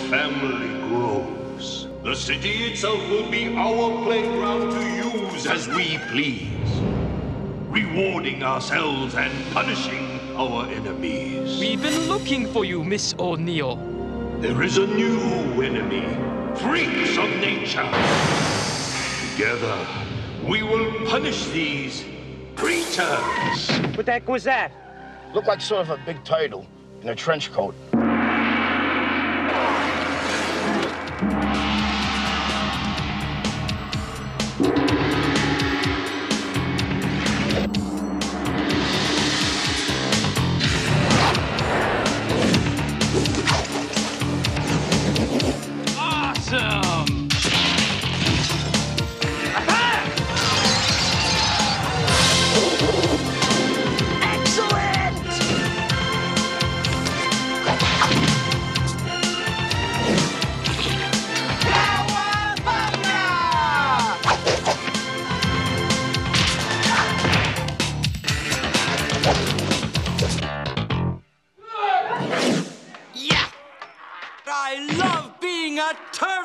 family grows, the city itself will be our playground to use as we please, rewarding ourselves and punishing our enemies. We've been looking for you, Miss O'Neill. There is a new enemy, freaks of nature. Together, we will punish these creatures. What the heck was that? Looked like sort of a big turtle in a trench coat. Awesome! I love being a turtle!